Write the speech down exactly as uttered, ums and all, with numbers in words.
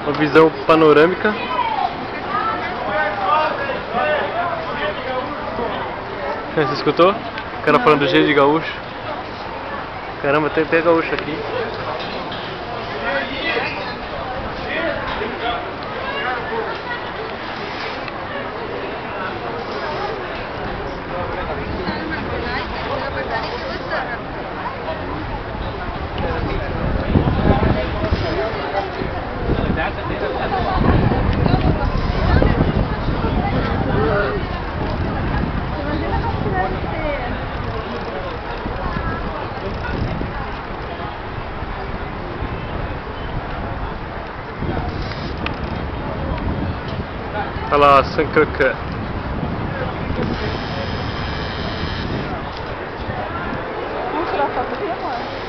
Uma visão panorâmica. Você escutou? O cara falando do jeito de gaúcho. Caramba, tem até gaúcho aqui. Olha lá, Sancaca. Vamos tirar foto aqui, amor?